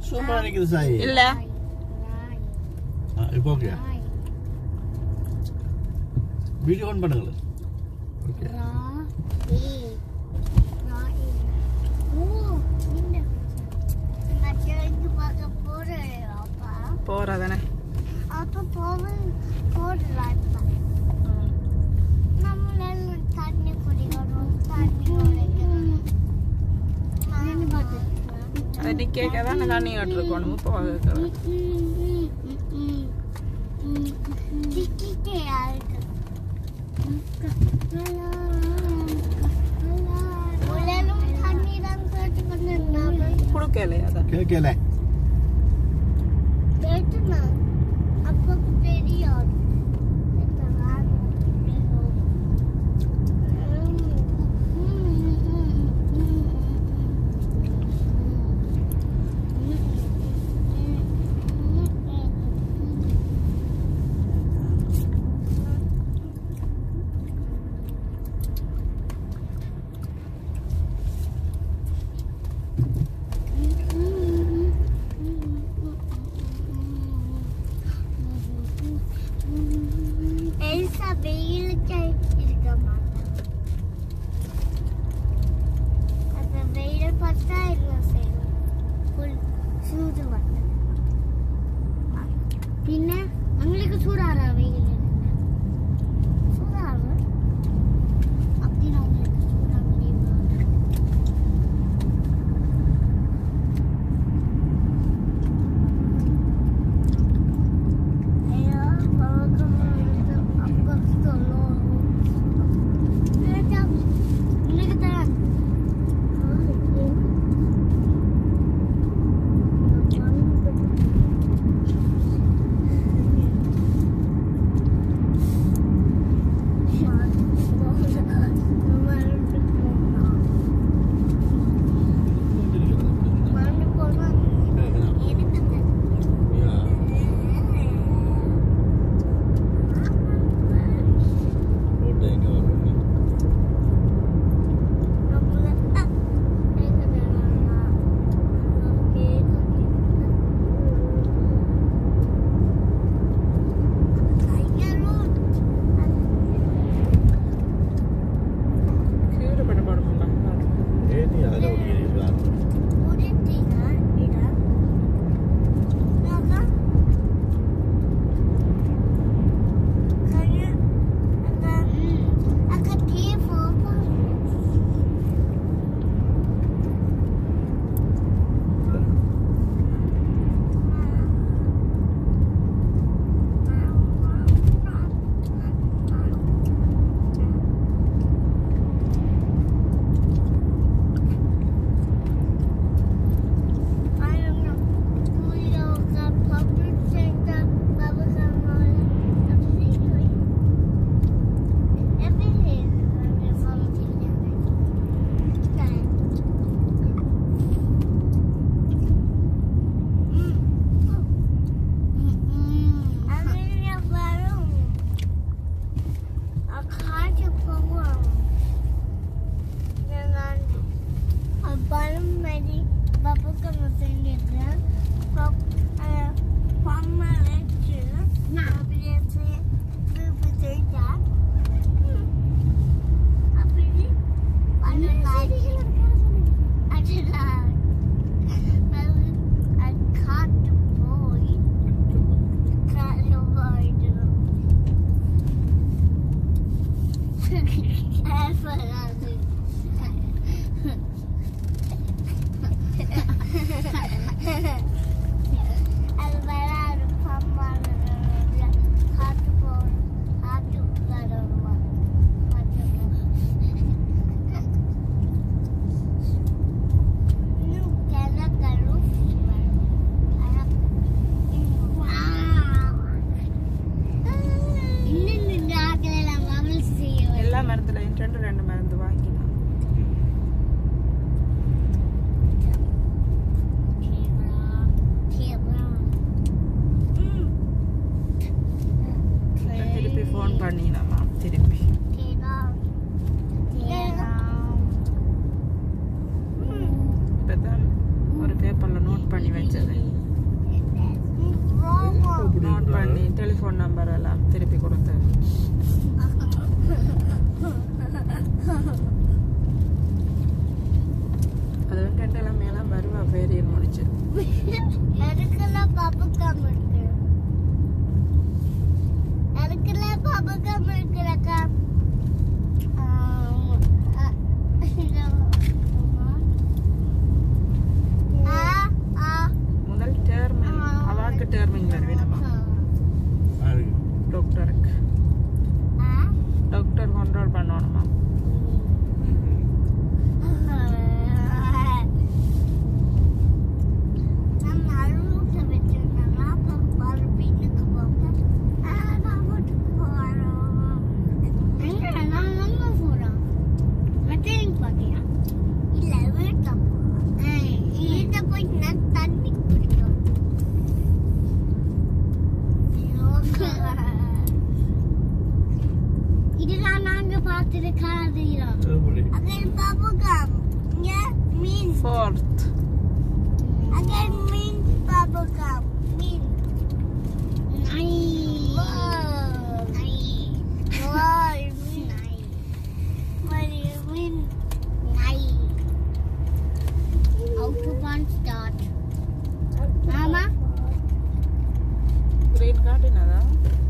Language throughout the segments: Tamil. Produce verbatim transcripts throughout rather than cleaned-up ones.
சூப்பரா நிக்குது சாய். இல்ல இப்போ ஓகே. வீடியோ ஆன் பண்ணுங்க. ஓகே. போறதானே அப்ப போவ போடலாம். நம்மள தண்ணி குடிக்கணும், தண்ணி குடிக்கணும். நான் பாத்து அது நிக்க தான் தண்ணி ஓட்டிருக்கணும். போக டிக்கெட்டே ஆயிருக்கு. உலலும் தண்ணி தான் கேட்டு கொண்டிருந்தாங்க. குடுக்கலையா அதான் கேட்கல. கேட்டுனா அப்போ தெரியாது. പിന്നെ ഞങ്ങൾക്ക് ചൂടാറാ വെയിൽ ചൂടാറ് அப்படின்னா உங்களுக்கு சூடா முடியுமா? ஐயா பழக்கம் அப்பா சொல்லுவோம் உங்களுக்கு தான் பண்ணி வச்சது. நோட் பண்ணி டெலிஃபோன் நம்பர் எல்லாம் திருப்பி கொடுத்து அது ரெண்டெல்லாம் மேலாம் வருவா பேரியர் முடிச்சு. அதுக்கெல்லாம் பாப்புக்காம இருக்கு. அதுக்கெல்லாம் பாப்புக்காம இருக்குறக்கா. முதல் டேர்மிங் அவாக்கு டேர்மிங் வருவேனமா டாக்டருக்கு டாக்டர் கண்ட்ரோல் பண்ணணுமா. Fourth. Again means bubblegum. Mean. Nine. Whoa. Nine. Whoa. Nine. What do you mean? Nine. How to one start? Mama? Green card in ada.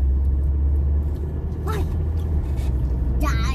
What? Die.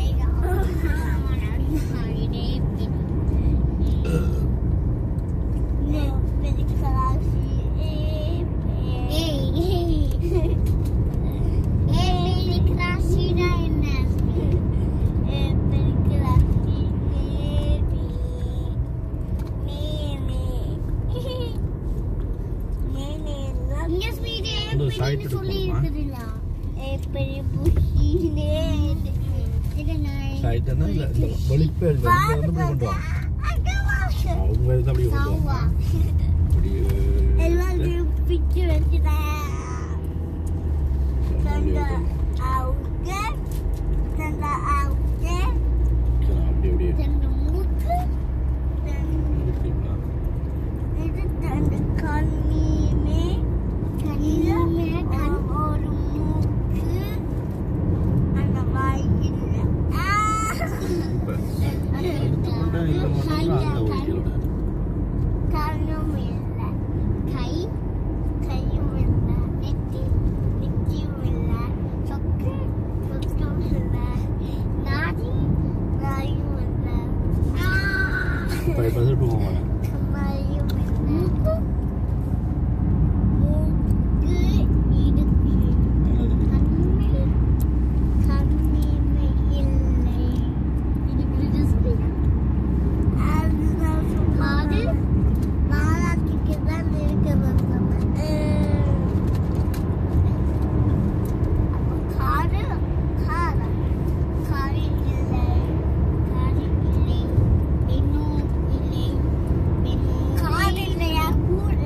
Good.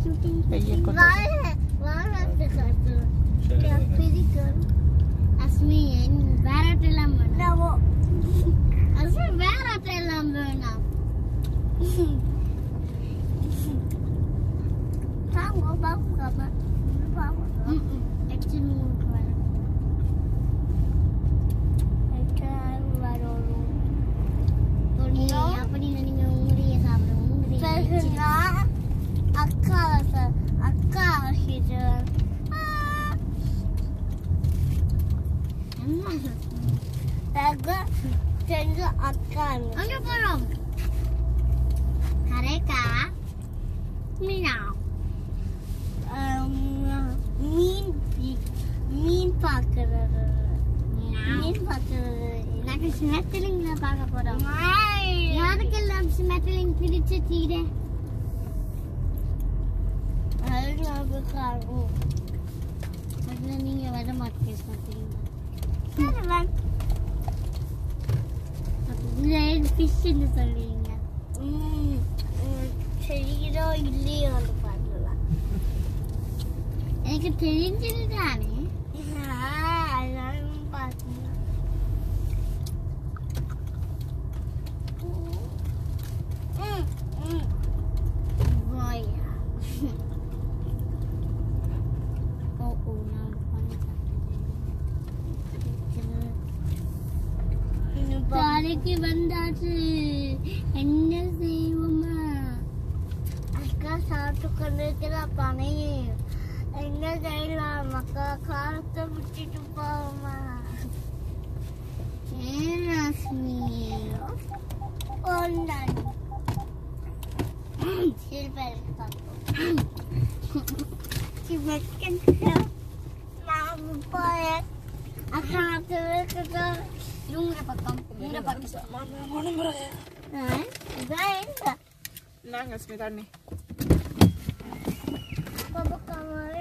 வெயில் கொண்டு வாழ வாழத்து காட்டு பிரிக்கும் அஸ்மி வேற எல்லாம் பண்ணாவோ அஸ்மி வேற எல்லாம் வேணாம் தாங்க பாப்பா பாப்பா ம் எக்ஸ்ட்ரீம் வர எக்ஸ்ட்ரீம் வரோம் நீ அப்படி நீங்க உங்களையே சாப்பிடுங்க உங்களையே அக்கா அக்கா இது என்ன அக்கா அங்க போறோம் கரெக்டா மீனா மீன் மீன் பார்க்கறது மீன் பார்க்கறது எனக்கு ஸ்மெட்டலிங்ல பார்க்க போறோம் யாருக்கெல்லாம் ஸ்மெட்டலிங் பிடிச்ச தீரே நீங்க வர மாட்டீங்க சொல்றீங்க தெரியுதோ இல்லையோ பார்க்கலாம் எனக்கு தெரிஞ்சது தானே பார்க்கலாம் நாளைக்கு வந்தாச்சு என்ன செய்வோமா அக்கா சாப்பிட்டு கொண்டிருக்கிற பனை என்ன செய்யலாம் மக்கா காலத்தை விட்டுட்டு போவோமா ஏராஸ்மி ஒன்றான் சிறுபேருக்கு பார்ப்போம் நான் போய அக்கா இருக்கிறோம் Lunga pakam, lunga pakam. Mama, mana beraya? Eh, beraya. நாங்க ஸ்மிதா அண்ணே Baba kamar.